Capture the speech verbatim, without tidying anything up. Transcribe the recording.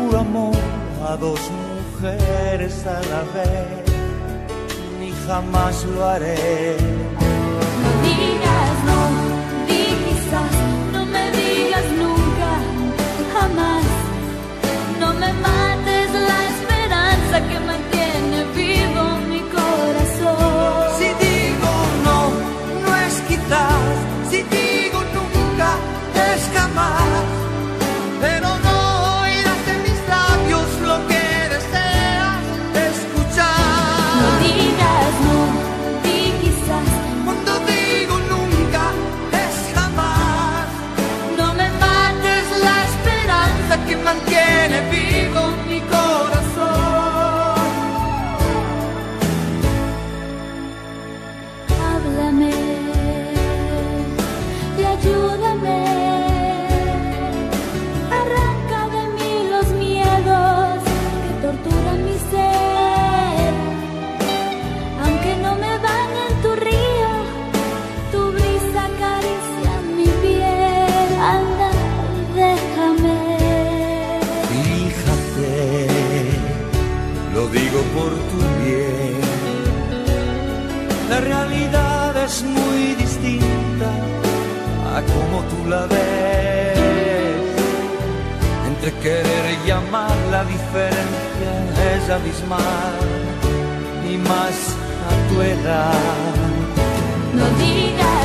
juro amor a dos mujeres a la vez, ni jamás lo haré. No digas no, di quizás, no me digas nunca, jamás. No me mates la esperanza que mantiene vivo mi corazón. Si digo no, no es quizás, si digo nunca, es jamás. Pero no oirás en mis labios lo que deseas escuchar. No digas no, di quizás. Cuando digo nunca, es jamás. No me mates la esperanza Que mantiene vivo mi corazón. Háblame y ayúdame. Arranca de mí los miedos que torturan mi ser. Aunque no me bañe en tu río, tu brisa acaricia mi piel. Anda, déjame. Fíjate, lo digo por tu bien. La realidad es muy distinta a como tú la ves. Entre querer y amar la diferencia es abismal, y más a tu edad. No digas